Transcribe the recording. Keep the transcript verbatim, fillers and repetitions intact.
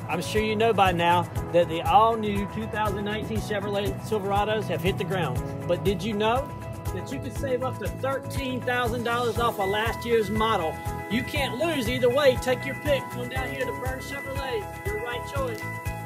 I'm sure you know by now that the all-new two thousand nineteen Chevrolet Silverados have hit the ground. But did you know that you could save up to thirteen thousand dollars off of last year's model? You can't lose either way. Take your pick. Come down here to Burns Chevrolet. Your right choice.